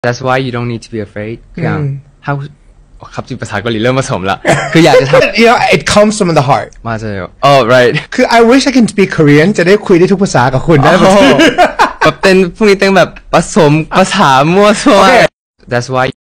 That's why you don't need to be afraid คืออย่างครับจิภาษาเกาหลีเริ่มผสมละคืออยากจะทำ you know it comes from the heart มาเจอright คือ I wish I can speak Korean จะได้คุยได้ทุกภาษากับคุณได้แบบเต้นพวกนี้เต้นแบบผสมภาษามั่วซั่ว That's why